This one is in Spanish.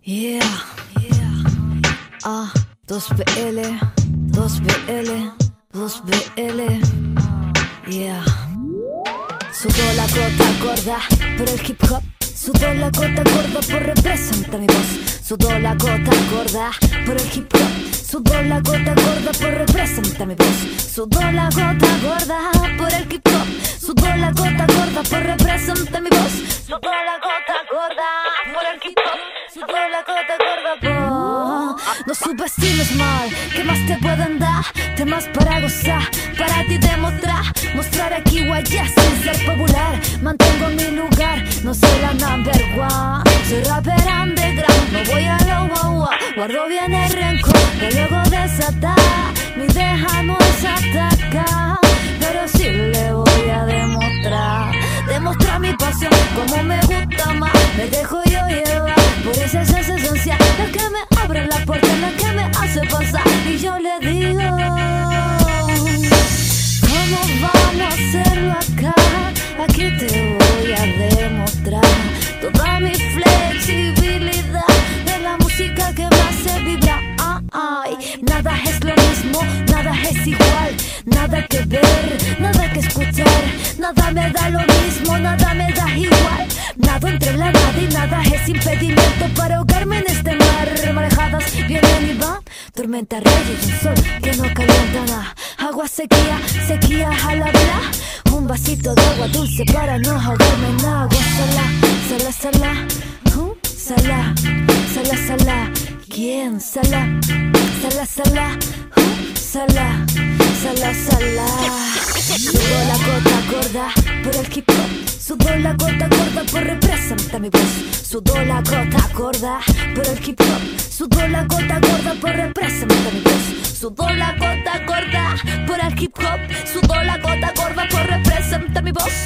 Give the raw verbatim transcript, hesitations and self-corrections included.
Yeah, yeah. A, dos B L, dos B L, dos B L. Yeah. Sudó la gota gorda por el hip hop. Sudó la gota gorda por representa mi voz. Sudó la gota gorda por el hip hop. Sudó la gota gorda por representa mi voz. Sudó la gota gorda por el hip hop. Sudó la gota gorda por representa mi voz. Sudó la gota gorda por el hip hop. Sudó la gota gorda por... No subestimes mal, ¿qué más te pueden dar? Temas para gozar, para ti demostrar. Mostrar aquí guayas sin ser popular. Mantengo mi lugar, no soy la number one. Soy rapper underground, no voy a lo wow wow. Guardo bien el rencor, que luego desatar. Mi deja no es atacar, pero sí le voy a demostrar. Demostrar mi pasión, como me gusta más. Me dejo yo llevar por esa esencia, la que me abre la puerta, la que me hace pasar. Y yo le digo, ¿cómo vamos a hacerlo acá? Aquí te voy a demostrar toda mi flexibilidad de la música que me hace vibrar. Ay, nada es lo mismo, nada es igual, nada que ver, nada que escuchar, nada me da lo mismo, nada me da igual. Nada entre la nada y nada es impedimento para ahogarme en este mar. Marejadas vienen y van, tormenta, rayos y un sol que no calienta nada. Agua, sequía, sequía al hablar. Un vasito de agua dulce para no ahogarme en agua. Sala, sala, sala, uh, sala, sala, sala. ¿Quién? Sala, sala, sala, uh, sala, sala, sala. Sudó la gota gorda por el hip hop. Sudó la gota gorda por representa mi voz. Sudó la gota gorda por el hip hop. Sudó la gota gorda por representa mi voz. Sudó la gota gorda por el hip hop. Sudó la gota gorda por representa mi voz.